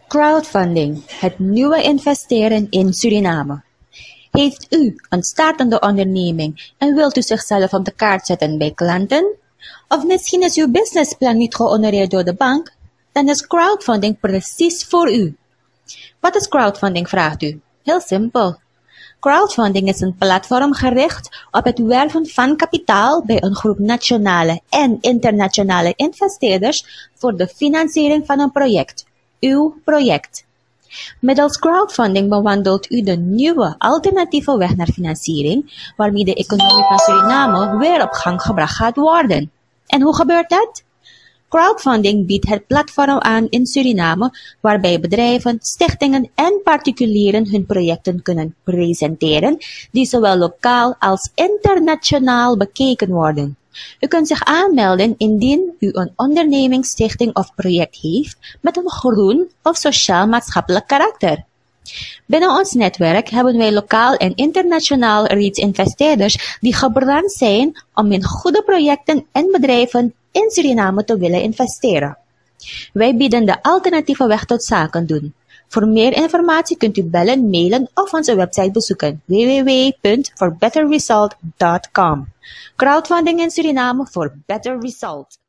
Crowdfunding, het nieuwe investeren in Suriname. Heeft u een startende onderneming en wilt u zichzelf op de kaart zetten bij klanten? Of misschien is uw businessplan niet gehonoreerd door de bank? Dan is crowdfunding precies voor u. Wat is crowdfunding, vraagt u? Heel simpel. Crowdfunding is een platform gericht op het werven van kapitaal bij een groep nationale en internationale investeerders voor de financiering van een project. Uw project. Middels crowdfunding bewandelt u de nieuwe alternatieve weg naar financiering, waarmee de economie van Suriname weer op gang gebracht gaat worden. En hoe gebeurt dat? Crowdfunding biedt het platform aan in Suriname, waarbij bedrijven, stichtingen en particulieren hun projecten kunnen presenteren, die zowel lokaal als internationaal bekeken worden. U kunt zich aanmelden indien u een onderneming, stichting of project heeft met een groen of sociaal-maatschappelijk karakter. Binnen ons netwerk hebben wij lokaal en internationaal reeds investeerders die gebrand zijn om in goede projecten en bedrijven in Suriname te willen investeren. Wij bieden de alternatieve weg tot zaken doen. Voor meer informatie kunt u bellen, mailen of onze website bezoeken www.forbetterresult.com. Crowdfunding in Suriname voor better result.